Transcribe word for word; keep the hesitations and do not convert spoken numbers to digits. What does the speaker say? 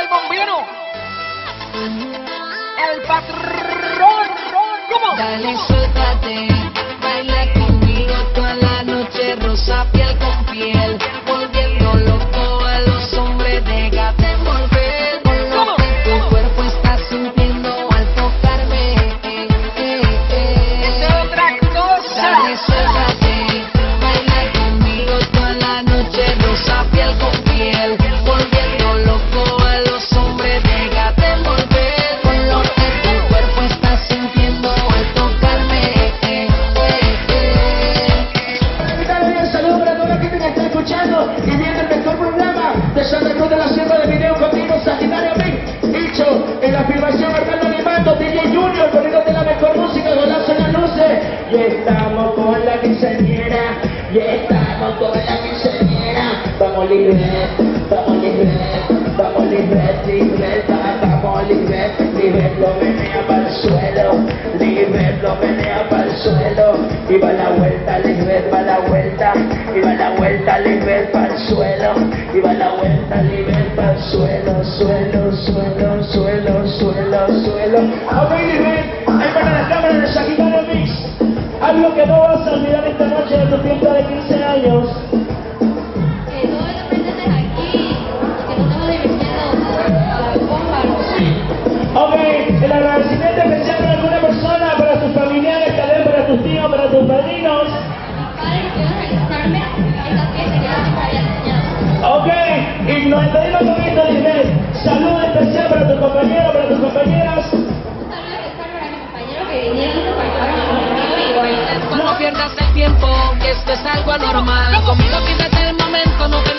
el bombino. El patrón. ¿Cómo? Dale, suéltate, baila conmigo toda la noche, rosa piel con piel, volviendo loco a los hombres, déjate envolver con lo que tu cuerpo está sintiendo al tocarme. Eh, eh, eh. Esa es otra cosa. Dale, suéltate, baila conmigo toda la noche, rosa piel con piel, volviendo loco a los hombres, déjate envolver con lo que tu cuerpo está sintiendo al tocarme. Eh, eh, eh. Un saludo para toda la gente que está escuchando y viendo el mejor programa de Santa Cruz de la Sierra de Video conmigo, Sagitario Mix, dicho en la filmación Armando Animando, D J Junior, poniéndote la mejor música, golazo en las luces. Y estamos con la quinceañera, y estamos con la quinceañera. Vamos libre, vamos libre, vamos libre, libre, vamos libre, libre, lo menea para el suelo, libre, lo menea para el suelo, y va la vuelta, libre, va la vuelta, y va la vuelta, libre, para el suelo, y va la vuelta, libre, para el suelo, suelo, suelo, suelo, suelo, suelo. Ok, libre, ahí para la cámara de Sagitario Mix, algo que no vas a olvidar esta noche de tu fiesta de quince años. Que todo lo presentes aquí, que nos estamos divirtiendo a la bomba, ¿no? Ok, el agradecimiento especial para alguna persona, para tus familiares, tal vez para tus tíos, para tus padrinos. Padre, que quiero realizarme esta fiesta que ya me había enseñado. Ok, y nos despedimos con esto, Lisbeth. Saludo especial para tus compañeros, para tus compañeras. Un saludo especial para mis compañeros que vinieron para conmigo y bueno. No pierdas el tiempo, que esto es algo anormal. Conmigo quítate el momento, no te